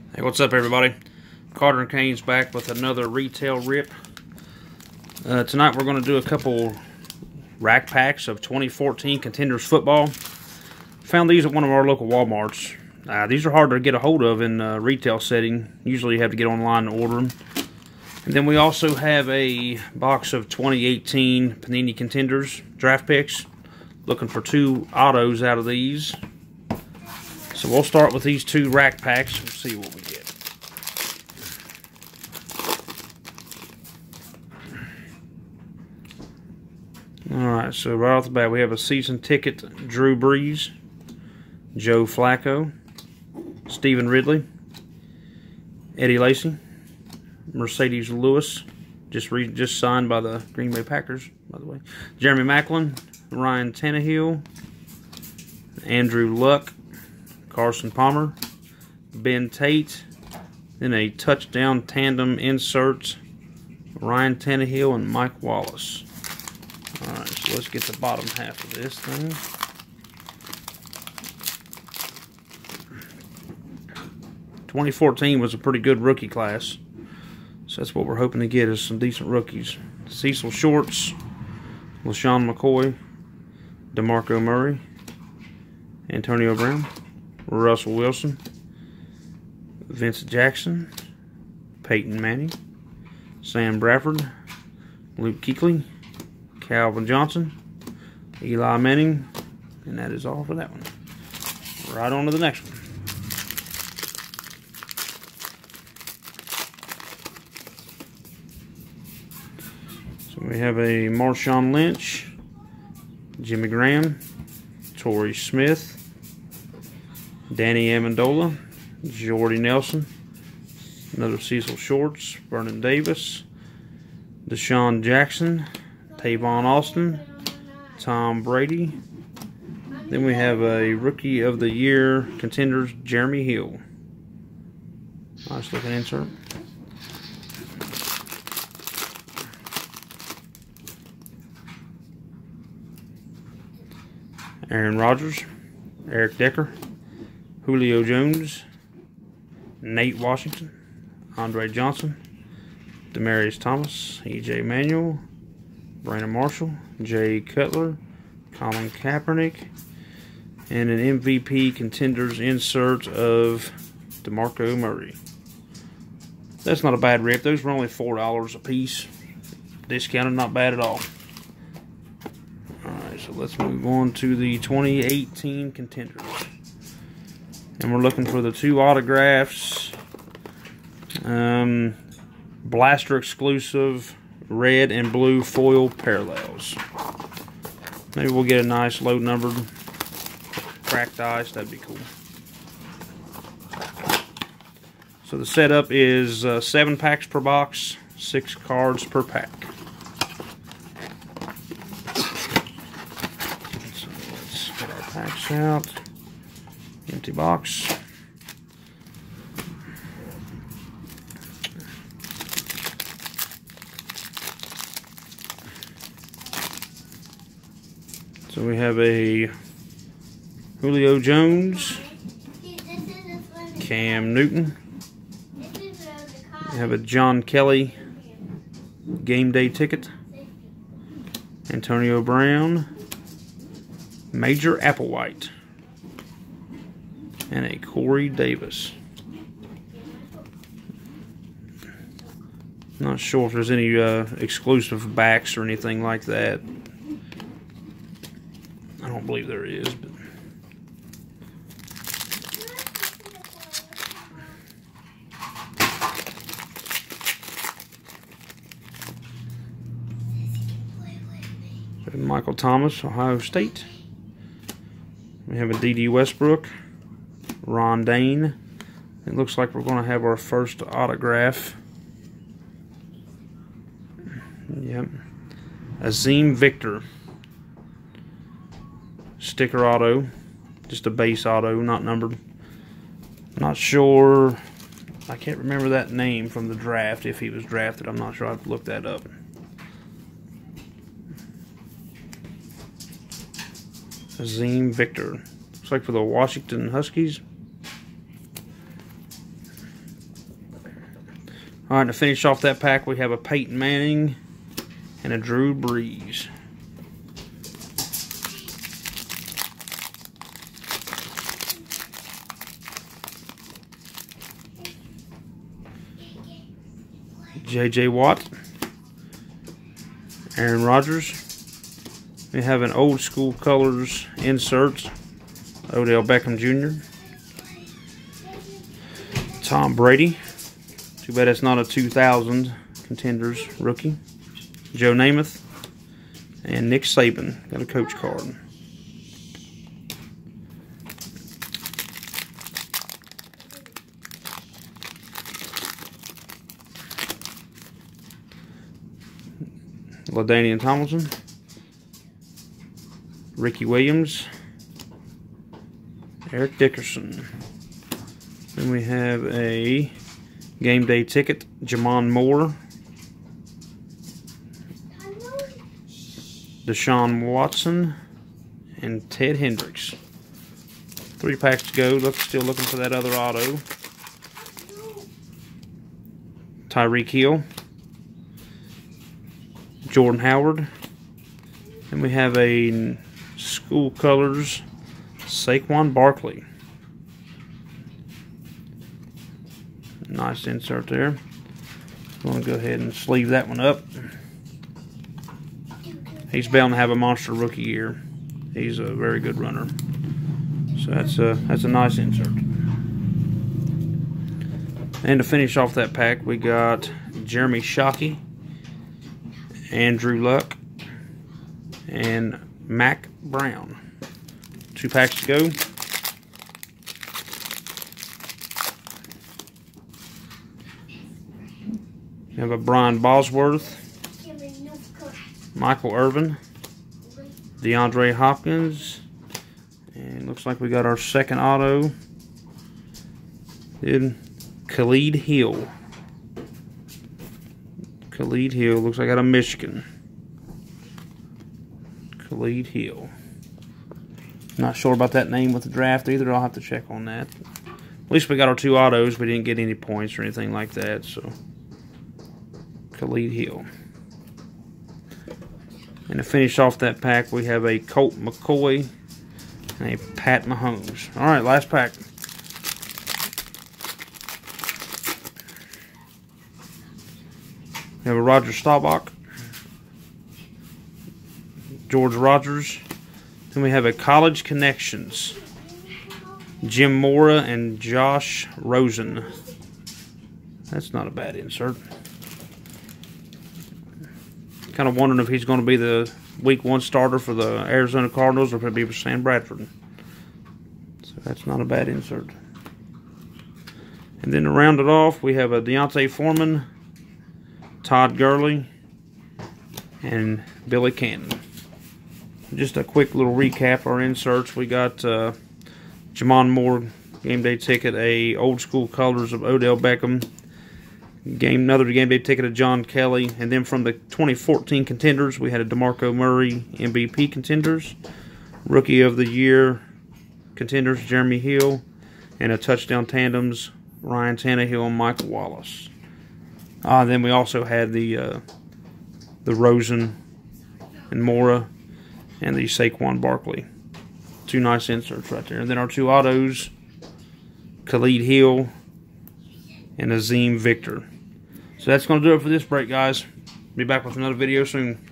Hey, what's up, everybody? Carter and Kane's back with another retail rip. Tonight we're going to do a couple rack packs of 2014 Contenders football. Found these at one of our local Walmarts. These are hard to get a hold of in a retail setting. Usually you have to get online and order them. And then we also have a box of 2018 Panini Contenders draft picks. Looking for 2 autos out of these. So we'll start with these 2 rack packs and see what we get. Alright, so right off the bat we have a season ticket Drew Brees, Joe Flacco, Stephen Ridley, Eddie Lacy, Mercedes Lewis, just signed by the Green Bay Packers, by the way, Jeremy Maclin, Ryan Tannehill, Andrew Luck, Carson Palmer, Ben Tate, then a touchdown tandem insert, Ryan Tannehill and Mike Wallace. Alright, so let's get the bottom half of this thing. '14 was a pretty good rookie class, so that's what we're hoping to get is some decent rookies. Cecil Shorts, LaShawn McCoy, DeMarco Murray, Antonio Brown, Russell Wilson, Vince Jackson, Peyton Manning, Sam Bradford, Luke Kuechly, Calvin Johnson, Eli Manning, and that is all for that one. Right on to the next one. So we have a Marshawn Lynch, Jimmy Graham, Torrey Smith, Danny Amendola, Jordy Nelson, another Cecil Shorts, Vernon Davis, Deshaun Jackson, Tavon Austin, Tom Brady. Then we have a Rookie of the Year Contenders, Jeremy Hill. Nice looking insert. Aaron Rodgers, Eric Decker, Julio Jones, Nate Washington, Andre Johnson, Demaryius Thomas, E.J. Manuel, Brandon Marshall, Jay Cutler, Colin Kaepernick, and an MVP Contenders insert of DeMarco Murray. That's not a bad rip. Those were only $4 a piece. Discounted, not bad at all. Alright, so let's move on to the 2018 Contenders. And we're looking for the 2 autographs. Blaster exclusive red and blue foil parallels. Maybe we'll get a nice low numbered cracked ice. That'd be cool. So the setup is 7 packs per box, 6 cards per pack. So let's get our packs out. Empty box. So we have a Julio Jones, Cam Newton. We have a John Kelly game day ticket, Antonio Brown, Major Applewhite, and a Corey Davis. Not sure if there's any exclusive backs or anything like that. I don't believe there is, but Michael Thomas, Ohio State. We have a D.D. Westbrook, Ron Dane. It looks like we're going to have our first autograph. Yep. Azim Victor. Sticker auto. Just a base auto, not numbered. Not sure. I can't remember that name from the draft. If he was drafted, I'm not sure. I have to look that up. Azim Victor. Looks like for the Washington Huskies. All right, to finish off that pack, we have a Peyton Manning and a Drew Brees. J.J. Watt, Aaron Rodgers. We have an old school colors insert, Odell Beckham Jr. Tom Brady. Too bad it's not a 2000 Contenders rookie. Joe Namath. And Nick Saban. Got a coach card. LaDainian Tomlinson. Ricky Williams. Eric Dickerson. Then we have a game day ticket, Jamon Moore. Deshaun Watson. And Ted Hendricks. 3 packs to go. Still looking for that other auto. Tyreek Hill. Jordan Howard. And we have a school colors Saquon Barkley. Nice insert there. I'm going to go ahead and sleeve that one up. He's bound to have a monster rookie year. He's a very good runner. So that's a nice insert. And to finish off that pack, we got Jeremy Shockey, Andrew Luck, and Mac Brown. 2 packs to go. We have a Brian Bosworth, Michael Irvin, DeAndre Hopkins, and looks like we got our second auto. Then Khalid Hill. Khalid Hill looks like out of Michigan. Khalid Hill. Not sure about that name with the draft either. I'll have to check on that. At least we got our 2 autos. We didn't get any points or anything like that. So Khalid Hill. And to finish off that pack, we have a Colt McCoy and a Pat Mahomes. All right, last pack. We have a Roger Staubach, George Rogers. Then we have a College Connections, Jim Mora and Josh Rosen. That's not a bad insert. Kind of wondering if he's going to be the Week 1 starter for the Arizona Cardinals or if it'll be for Sam Bradford. So that's not a bad insert. And then to round it off, we have a Deontay Foreman, Todd Gurley, and Billy Cannon. Just a quick little recap of our inserts. We got Jamon Moore game day ticket, a old school colors of Odell Beckham, another game day ticket of John Kelly, and then from the 2014 Contenders, we had a DeMarco Murray MVP Contenders, Rookie of the Year Contenders Jeremy Hill, and a touchdown tandems Ryan Tannehill and Michael Wallace. Then we also had the Rosen and Mora and the Saquon Barkley. 2 nice inserts right there. And then our 2 autos, Khalid Hill and Azim Victor. So that's going to do it for this break, guys. Be back with another video soon.